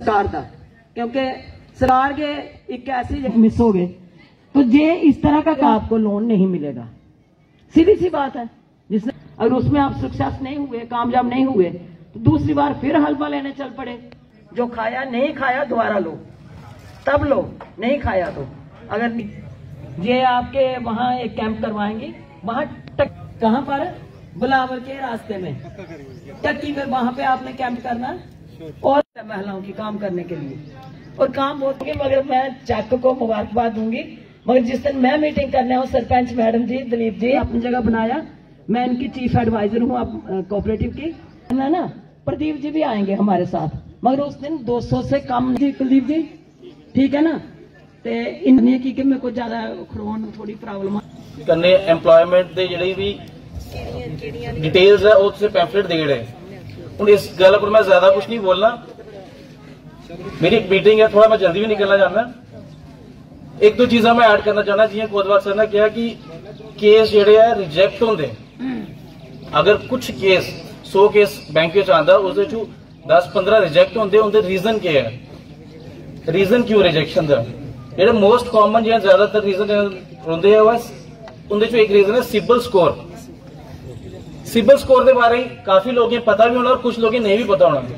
सरकार का, क्योंकि सरकार के एक ऐसी मिस हो गए तो ये इस तरह का आपको लोन नहीं मिलेगा। सीधी सी बात है। जिसने अगर उसमें आप सक्सेस नहीं हुए, कामयाब नहीं हुए, तो दूसरी बार फिर हलवा लेने चल पड़े। जो खाया नहीं खाया दोबारा लो, तब लो, नहीं खाया तो। अगर ये आपके वहां एक कैंप करवाएंगे, वहां कहां पर, बुलावर के रास्ते में टक्की में, वहां पे आपने कैंप करना और महिलाओं की काम करने के लिए, और काम बहुत। मगर मैं चक को मुबारकबाद दूंगी, मगर जिस दिन मैं मीटिंग करने हूँ, सरपंच मैडम जी, दिलीप जी अपनी जगह बनाया, मैं इनकी चीफ एडवाइजर हूँ कोऑपरेटिव की, है ना। प्रदीप जी भी आएंगे हमारे साथ, मगर उस दिन 200 से कम जी कुलदीप जी, ठीक है ना। तो इन्हें की मेरे को ज्यादा खड़ोन थोड़ी प्रॉब्लम करने एम्प्लॉयमेंट दे जेडी भी डिटेल्स है उससे पैम्फलेट दे रहे। हूँ इस गल पर मैं ज्यादा कुछ नहीं बोलना, मेरी मीटिंग है, थोड़ा मैं जल्दी भी निकलना चाहना। एक दो चीजा मैं ऐड करना चाहना, जियां कोतवाल सर ने कहा कि केस जेडे है रिजेक्ट होंदे। अगर कुछ केस 100 केस बैंक आता, उस 10-15 रिजेक्ट होंदे, उनके रीजन क्या है, रीजन क्यों रिजेक्शन का, जेडे मोस्ट कॉमन जो ज्यादातर रीजन होंगे है, बस उनके एक रीजन है सिबिल स्कोर। सिबिल स्कोर के बारे काफी लोगों पता भी होना और कुछ लोगों नहीं भी पता होना।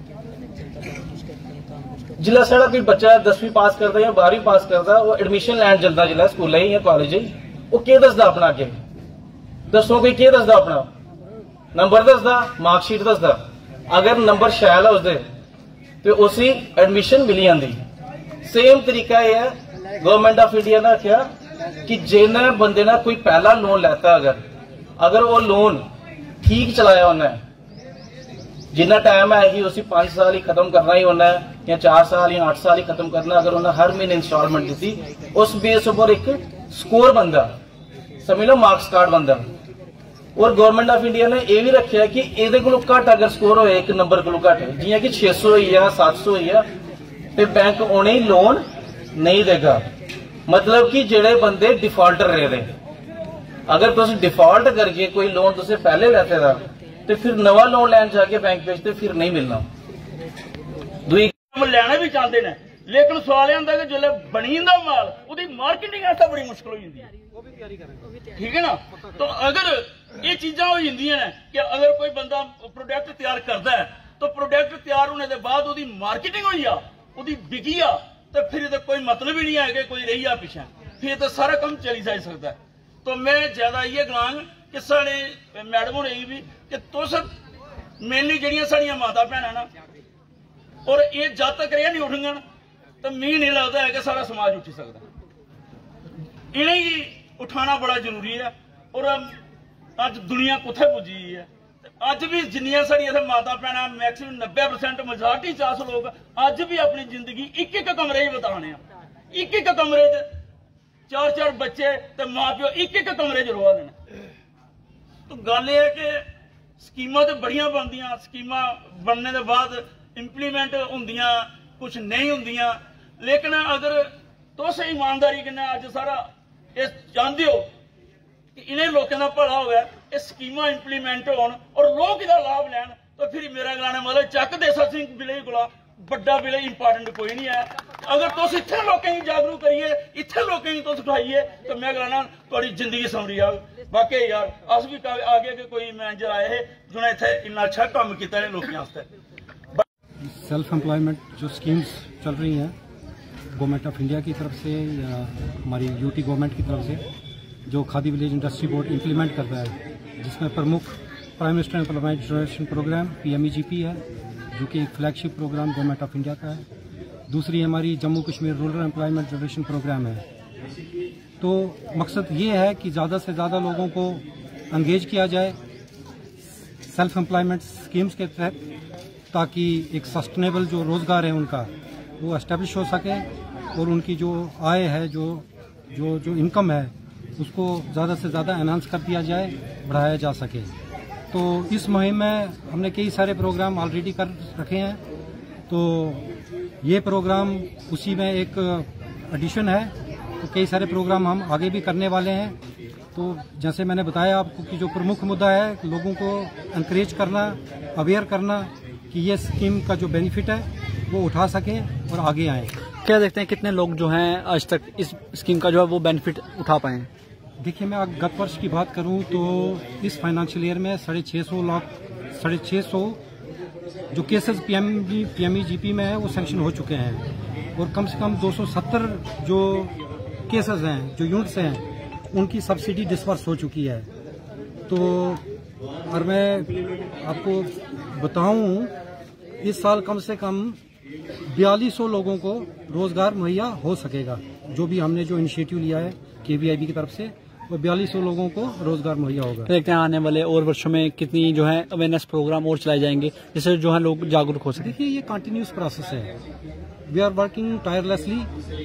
जिला साढ़ा कोई बच्चा 10वीं पास करता या 12वीं पास करता, वो एडमिशन लैन चलता जिला स्कूल या कॉलेज, वो क्या दसदा अपना, अगे दसो कोई क्या दसदा अपना, नंबर दसदा, मार्कशीट दसदा। अगर नंबर शैल है उसदे तो उसी एडमिशन मिली जाती। सेम तरीका यह है, गवर्नमेंट ऑफ इंडिया ने आख्या कि जिन्हें बंदे ने कोई पहला लोन लेता, अगर वो लोन ठीक चलाया उन्हें, जिन्ना टाइम है कि उसी 5 साल ही खत्म करना ही होना है, या 4 साल या 8 साल ही खत्म करना, अगर उन्हें हर महीने इंस्टॉलमेंट दी, उस बेस पर एक स्कोर बनता, समझ लो मार्क्स कार्ड बनता। और गवर्नमेंट ऑफ इंडिया ने यह भी रखा कि ये को घट अगर स्कोर हो, एक नंबर को घट, जियां कि 600 हुई है, 700 हुई है, तो बैंक उन्हें ही लोन नहीं देगा। मतलब कि जेडे बंदे डिफॉल्टर रहे, अगर तुम डिफॉल्ट करके कोई लोन तुझे पहले लेते था, तो फिर नवा लोन लैन जाके बैंक भेजते, फिर नहीं मिलना। दुई लेना भी चाहते हैं, लेकिन सवाल यह होता है कि जो बनी दा माल उसकी मार्केटिंग ऐसा बड़ी मुश्किल हो जाती है, ठीक है ना। तो अगर ये चीजा हो जांदियां ने कि अगर कोई बंदा प्रोडक्ट तैयार करता है, तो प्रोडक्ट तैयार होने के बाद उसकी मार्केटिंग हुई आ, उसकी बिकी आ, तो फिर तो कोई मतलब ही नहीं है कि कोई रही आ पीछे, फिर तो सारा काम चली जा सकता है। तो मैं ज्यादा ये गलांग कि साढ़े मैडम होने भी कि तुस मेनली जड़ियां साड़ियां माता भैन ना, और ये जब तक ये नहीं उठन तो मी नहीं लगता है कि सारा समाज उठ सकता। इन्हें ही उठाना बड़ा जरूरी है। और अज दुनिया कुत्थे पुजी है, अज भी जिन्नियां साड़ियां माता भैन मैक्सिमम 90% मेजॉरिटी 400 लोग अज भी अपनी जिंदगी एक कमरे बिताने, एक कमरे 4-4 बच्चे ते मां प्यो एक कमरे च रोआ देने। तो गल यह है कि स्कीमां तो बड़ियां बनदियां, स्कीमां बनने के बाद इंप्लीमेंट होंदियां, कुछ नहीं होंदियां। लेकिन अगर तुस ईमानदारी कन्नै अज सारा ये चाहते हो कि इन्हें लोगों का भला हो, ये स्कीमां इंप्लीमेंट होन और लोग इसका लाभ लैन, तो फिर मेरा गलाना मतलब चक देसा सिंह विलेज कोला बड़ा विलेज इंपॉर्टेंट कोई नहीं है। अगर तुस इत्थे लोगों को जागरूक करिए, इत्थे लोगों को तुस उठाइए, तो मैं कहना थोड़ी जिंदगी संवरी आ। बाकी यार अस भी आगे के कोई मैनेजर आए हैं जिन्हें इत्थे इन्ना अच्छा काम किया है लोगों वास्ते। सेल्फ एम्प्लॉयमेंट जो स्कीम्स चल रही हैं गवर्नमेंट ऑफ इंडिया की तरफ से या हमारी यूटी गवर्नमेंट की तरफ से, जो Khadi village industry board implement कर रहा है, जिसमें प्रमुख prime minister employment generation programme PMEGP है, जो कि एक flagship programme government of India का है। दूसरी हमारी Jammu Kashmir rural employment generation programme है। तो मकसद ये है कि ज़्यादा से ज़्यादा लोगों को एंगेज किया जाए सेल्फ एम्प्लॉयमेंट स्कीम्स के तहत, ताकि एक सस्टेनेबल जो रोज़गार है उनका वो एस्टेब्लिश हो सके और उनकी जो आय है, जो इनकम है, उसको ज़्यादा से ज़्यादा एनहांस कर दिया जाए, बढ़ाया जा सके। तो इस मुहिम में हमने कई सारे प्रोग्राम ऑलरेडी कर रखे हैं। तो ये प्रोग्राम उसी में एक एडिशन है। तो कई सारे प्रोग्राम हम आगे भी करने वाले हैं। तो जैसे मैंने बताया आपको कि जो प्रमुख मुद्दा है, लोगों को एनकरेज करना, अवेयर करना कि ये स्कीम का जो बेनिफिट है वो उठा सकें और आगे आएँ। क्या देखते हैं कितने लोग जो हैं आज तक इस स्कीम का जो है वो बेनिफिट उठा पाए हैं? देखिए, मैं गत वर्ष की बात करूं तो इस फाइनेंशियल ईयर में 650 जो केसेस PMEGP में है वो सैंक्शन हो चुके हैं और कम से कम 270 जो केसेस हैं, जो यूनिट्स हैं, उनकी सब्सिडी डिस्पर्स हो चुकी है। तो और मैं आपको बताऊं, इस साल कम से कम 4200 लोगों को रोजगार मुहैया हो सकेगा। जो भी हमने जो इनिशिएटिव लिया है KVIB की तरफ से, वो 4200 लोगों को रोजगार मुहैया होगा। देखते हैं आने वाले और वर्षों में कितनी जो है अवेयरनेस प्रोग्राम और चलाए जाएंगे जिससे जो है लोग जागरूक हो सके। देखिए, ये कंटिन्यूस प्रोसेस है। We are working tirelessly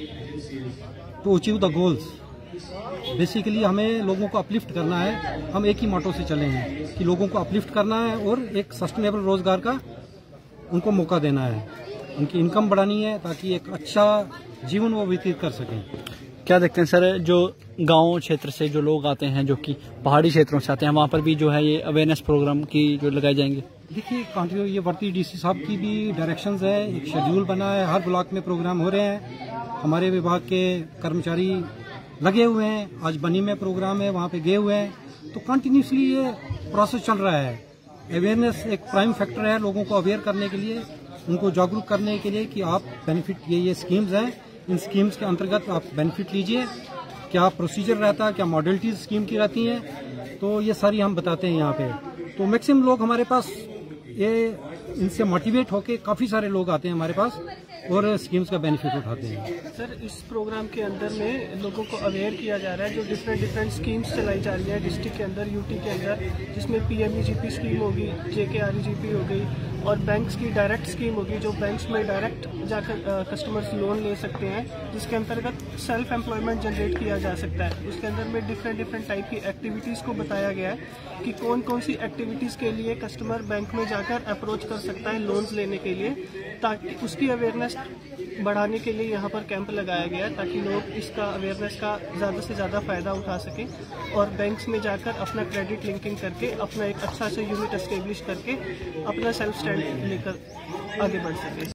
to achieve the goals. Basically हमें लोगों को अपलिफ्ट करना है। हम एक ही मोटो से चले हैं कि लोगों को अपलिफ्ट करना है और एक सस्टेनेबल रोजगार का उनको मौका देना है, उनकी इनकम बढ़ानी है ताकि एक अच्छा जीवन वो व्यतीत कर सकें। क्या देखते हैं सर, जो गांव क्षेत्र से जो लोग आते हैं, जो कि पहाड़ी क्षेत्रों से आते हैं, वहाँ पर भी जो है ये अवेयरनेस प्रोग्राम की जो लगाए जाएंगे? देखिए, कंटिन्यू ये वर्ती DC साहब की भी डायरेक्शंस है, एक शेड्यूल बना है, हर ब्लॉक में प्रोग्राम हो रहे हैं। हमारे विभाग के कर्मचारी लगे हुए हैं, आज बनी में प्रोग्राम है, वहाँ पे गए हुए हैं। तो कंटिन्यूसली ये प्रोसेस चल रहा है। अवेयरनेस एक प्राइम फैक्टर है लोगों को अवेयर करने के लिए, उनको जागरूक करने के लिए कि आप बेनिफिट, ये स्कीम्स हैं, इन स्कीम्स के अंतर्गत आप बेनिफिट लीजिए। क्या प्रोसीजर रहता है, क्या मॉडलिटीज स्कीम की रहती हैं, तो ये सारी हम बताते हैं यहाँ पे। तो मैक्सिमम लोग हमारे पास ये इनसे मोटिवेट होके काफ़ी सारे लोग आते हैं हमारे पास और स्कीम्स का बेनिफिट उठाते हैं। सर, इस प्रोग्राम के अंदर में लोगों को अवेयर किया जा रहा है। जो डिफरेंट स्कीम्स चलाई जा रही है डिस्ट्रिक्ट के अंदर, UT के अंदर, जिसमें PMEGP स्कीम होगी, JKREGP हो गई और बैंक्स की डायरेक्ट स्कीम होगी, जो बैंक्स में डायरेक्ट जाकर कस्टमर्स लोन ले सकते हैं, जिसके अंतर्गत सेल्फ एम्प्लॉयमेंट जनरेट किया जा सकता है। उसके अंदर में डिफरेंट टाइप की एक्टिविटीज़ को बताया गया है कि कौन कौन सी एक्टिविटीज़ के लिए कस्टमर बैंक में जाकर अप्रोच कर सकता है लोन्स लेने के लिए, ताकि उसकी अवेयरनेस बढ़ाने के लिए यहाँ पर कैंप लगाया गया है, ताकि लोग इसका अवेयरनेस का ज़्यादा से ज़्यादा फ़ायदा उठा सकें और बैंक्स में जाकर अपना क्रेडिट लिंकिंग करके अपना एक अच्छा सा यूनिट एस्टेब्लिश करके अपना सेल्फ स्टैंड लेकर आगे बढ़ सकें।